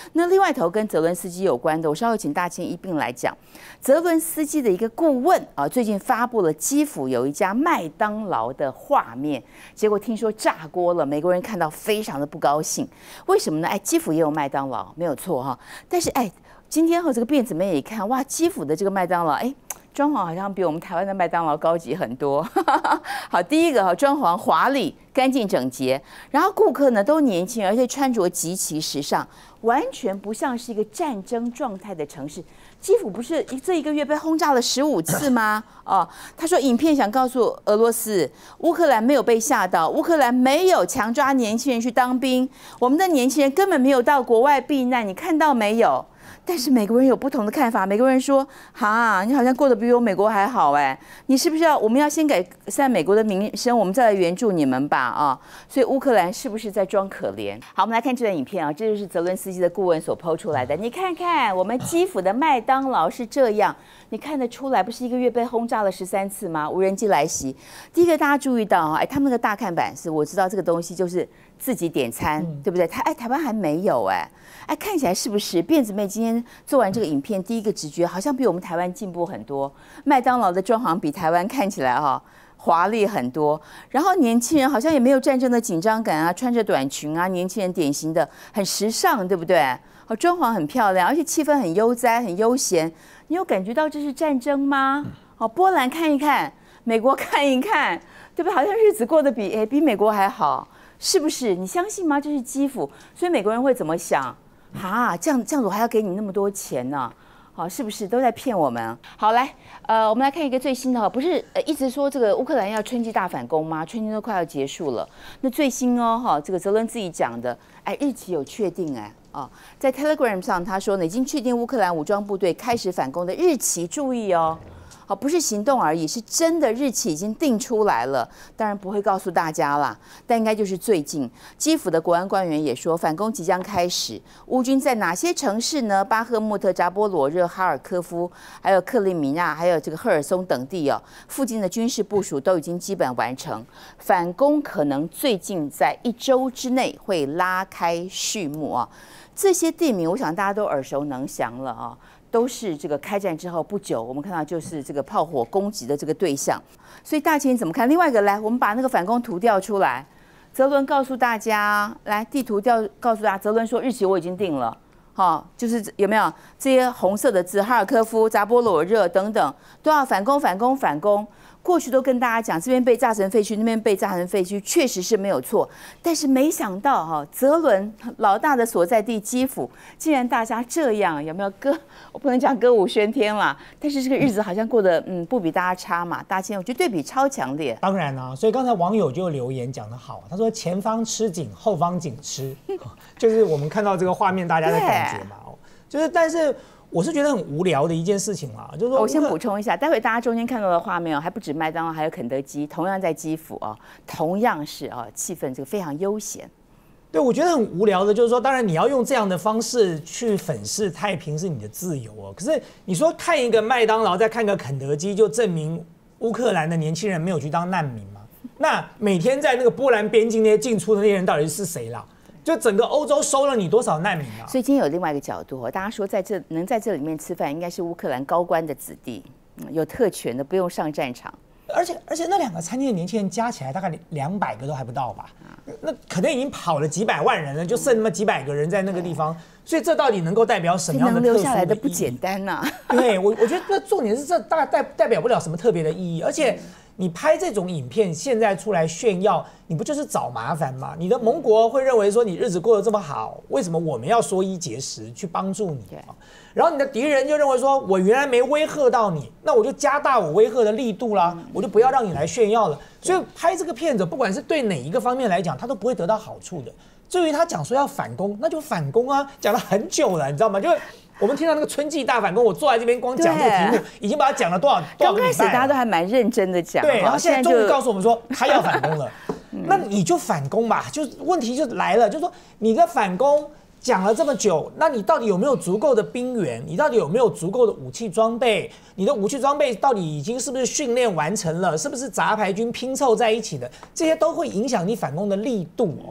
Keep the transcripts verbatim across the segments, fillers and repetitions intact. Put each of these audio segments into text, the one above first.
那另外一头跟泽伦斯基有关的，我稍后请大千一并来讲。泽伦斯基的一个顾问啊，最近发布了基辅有一家麦当劳的画面，结果听说炸锅了，美国人看到非常的不高兴。为什么呢？哎，基辅也有麦当劳，没有错哈。但是哎，今天和这个辫子妹也看，哇，基辅的这个麦当劳，哎。装潢好像比我们台湾的麦当劳高级很多。好，第一个哈，装潢华丽、干净整洁，然后顾客呢都年轻，而且穿着极其时尚，完全不像是一个战争状态的城市。基辅不是这一个月被轰炸了十五次吗？哦，他说影片想告诉俄罗斯，乌克兰没有被吓到，乌克兰没有强抓年轻人去当兵，我们的年轻人根本没有到国外避难，你看到没有？但是美国人有不同的看法，美国人说：“哈，你好像过得比我美国还好哎，你是不是要我们要先改善美国的名声，我们再来援助你们吧啊？”所以乌克兰是不是在装可怜？好，我们来看这段影片啊，这就是泽伦斯基的顾问所抛出来的。你看看我们基辅的麦当劳是这样，你看得出来，不是一个月被轰炸了十三次吗？无人机来袭。第一个大家注意到啊，哎，他们那个大看板是我知道这个东西就是自己点餐，嗯、对不对？台哎台湾还没有哎。哎，看起来是不是辫子妹今天做完这个影片，第一个直觉好像比我们台湾进步很多。麦当劳的装潢比台湾看起来哈、哦、华丽很多，然后年轻人好像也没有战争的紧张感啊，穿着短裙啊，年轻人典型的很时尚，对不对？哦，装潢很漂亮，而且气氛很悠哉、很悠闲。你有感觉到这是战争吗？哦，波兰看一看，美国看一看，对不对？好像日子过得比哎比美国还好，是不是？你相信吗？这是基辅，所以美国人会怎么想？哈，这样这样子我还要给你那么多钱呢？好，是不是都在骗我们？好，来，呃，我们来看一个最新的，不是呃一直说这个乌克兰要春季大反攻吗？春季都快要结束了，那最新哦，哈，这个泽伦自己讲的，哎，日期有确定哎，哦，在 Telegram 上他说呢，已经确定乌克兰武装部队开始反攻的日期，注意哦。好，不是行动而已，是真的日期已经定出来了，当然不会告诉大家啦，但应该就是最近。基辅的国安官员也说，反攻即将开始。乌军在哪些城市呢？巴赫穆特、扎波罗热、哈尔科夫，还有克里米亚，还有这个赫尔松等地哦，附近的军事部署都已经基本完成。反攻可能最近在一周之内会拉开序幕啊。这些地名，我想大家都耳熟能详了啊。都是这个开战之后不久，我们看到就是这个炮火攻击的这个对象，所以大千怎么看？另外一个来，我们把那个反攻图调出来，泽伦告诉大家，来地图调告诉大家，泽伦说日期我已经定了，好，就是有没有这些红色的字，哈尔科夫、扎波罗热等等都要反攻、反攻、反攻。过去都跟大家讲，这边被炸成废墟，那边被炸成废墟，确实是没有错。但是没想到哈、哦，泽伦老大的所在地基辅，竟然大家这样，有没有歌？我不能讲歌舞喧天啦，但是这个日子好像过得嗯不比大家差嘛。大千，我觉得对比超强烈。 当然啦、啊，所以刚才网友就留言讲得好，他说前方吃紧，后方紧吃，就是我们看到这个画面，大家的感觉嘛。哦，就是但是。我是觉得很无聊的一件事情啦，就是说， 我先补充一下，待会大家中间看到的画面哦，还不止麦当劳，还有肯德基，同样在基辅哦，同样是啊，气氛这个非常悠闲。 对，我觉得很无聊的，就是说，当然你要用这样的方式去粉饰太平是你的自由哦。可是你说看一个麦当劳，再看个肯德基，就证明乌克兰的年轻人没有去当难民吗？那每天在那个波兰边境那些进出的那些人到底是谁啦？就整个欧洲收了你多少难民啊？ 所以今天有另外一个角度，大家说在这能在这里面吃饭，应该是乌克兰高官的子弟，有特权的，不用上战场。 而且而且那两个餐厅的年轻人加起来大概两百个都还不到吧？那可能已经跑了几百万人了，就剩那么几百个人在那个地方，所以这到底能够代表什么样的特殊的意义？ 能留下来的不简单呐、啊。 对我我觉得这重点是这大代代表不了什么特别的意义，而且。你拍这种影片，现在出来炫耀，你不就是找麻烦吗？你的盟国会认为说你日子过得这么好，为什么我们要缩衣节食去帮助你？然后你的敌人就认为说，我原来没威吓到你，那我就加大我威吓的力度啦，我就不要让你来炫耀了。所以拍这个片子，不管是对哪一个方面来讲，他都不会得到好处的。至于他讲说要反攻，那就反攻啊，讲了很久了，你知道吗？就我们听到那个春季大反攻，我坐在这边光讲这个题目，已经把它讲了多少多少个礼拜了。 刚开始大家都还蛮认真的讲， 对，然后现在终于告诉我们说他要反攻了，那你就反攻吧。就问题就来了，就是说你的反攻讲了这么久，那你到底有没有足够的兵源？你到底有没有足够的武器装备？你的武器装备到底已经是不是训练完成了？是不是杂牌军拼凑在一起的？这些都会影响你反攻的力度哦。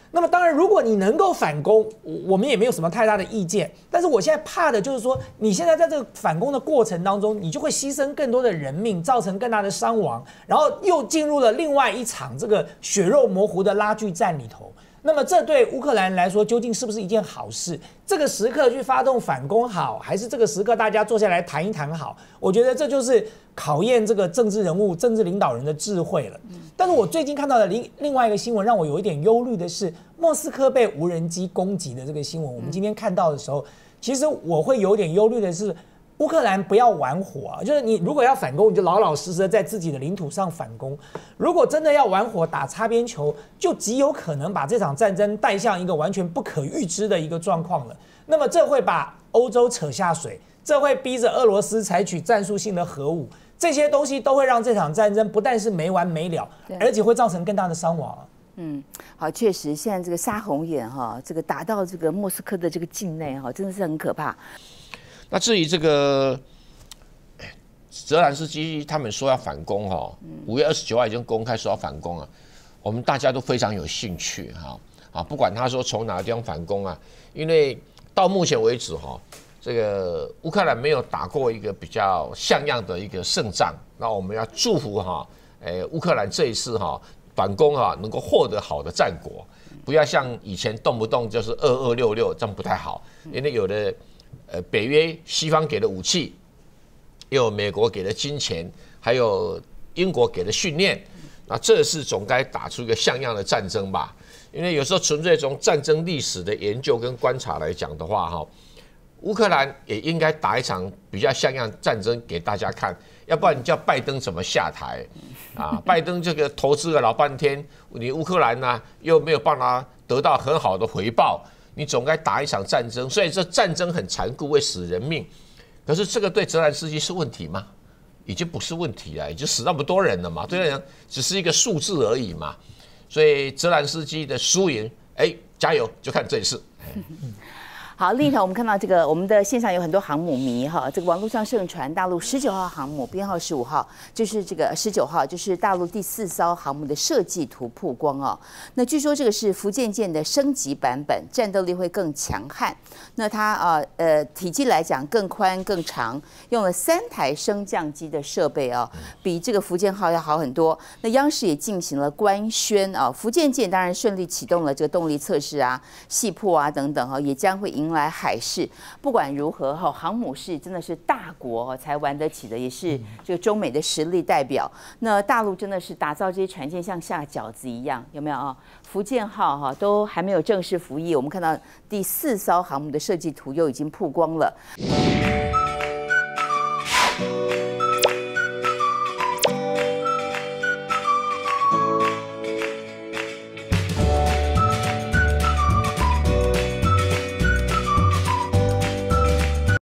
那么当然，如果你能够反攻，我们也没有什么太大的意见。但是我现在怕的就是说，你现在在这个反攻的过程当中，你就会牺牲更多的人命，造成更大的伤亡，然后又进入了另外一场这个血肉模糊的拉锯战里头。那么这对乌克兰来说，究竟是不是一件好事？这个时刻去发动反攻好，还是这个时刻大家坐下来谈一谈好？我觉得这就是考验这个政治人物、政治领导人的智慧了。但是我最近看到的另另外一个新闻，让我有一点忧虑的是，莫斯科被无人机攻击的这个新闻。我们今天看到的时候，其实我会有点忧虑的是，乌克兰不要玩火啊！就是你如果要反攻，你就老老实实的在自己的领土上反攻。如果真的要玩火、打擦边球，就极有可能把这场战争带向一个完全不可预知的一个状况了。那么这会把欧洲扯下水，这会逼着俄罗斯采取战术性的核武，这些东西都会让这场战争不但是没完没了，而且会造成更大的伤亡。 嗯，好，确实，现在这个杀红眼哈，这个打到这个莫斯科的这个境内哈，真的是很可怕。 那至于这个泽兰斯基他们说要反攻哈，五月二十九号已经公开说要反攻了，我们大家都非常有兴趣哈啊，不管他说从哪个地方反攻啊，因为到目前为止哈，这个乌克兰没有打过一个比较像样的一个胜仗，那我们要祝福哈，诶乌克兰这一次哈反攻啊能够获得好的战果，不要像以前动不动就是二二六六，这样不太好，因为有的。呃，北约西方给的武器，又有美国给的金钱，还有英国给的训练，那这是总该打出一个像样的战争吧？因为有时候纯粹从战争历史的研究跟观察来讲的话，哈，乌克兰也应该打一场比较像样战争给大家看，要不然你叫拜登怎么下台啊？拜登这个投资了老半天，你乌克兰呢又没有办法得到很好的回报。你总该打一场战争，所以这战争很残酷，会死人命。可是这个对泽连斯基是问题吗？已经不是问题了，已经死那么多人了嘛，对人只是一个数字而已嘛。所以泽连斯基的输赢，哎，加油，就看这一次。 好，另一条我们看到这个，我们的线上有很多航母迷哈，这个网络上盛传大陆十九号航母编号十五号，就是这个十九号，就是大陆第四艘航母的设计图曝光哦。那据说这个是福建舰的升级版本，战斗力会更强悍。那它啊呃体积来讲更宽更长，用了三台升降机的设备啊，比这个福建号要好很多。那央视也进行了官宣啊，福建舰当然顺利启动了这个动力测试啊、细破啊等等哈，也将会迎来海试。不管如何哈，航母是真的是大国才玩得起的，也是这个中美的实力代表。那大陆真的是打造这些船舰像下饺子一样，有没有啊？福建号哈都还没有正式服役，我们看到第四艘航母的设计图又已经曝光了。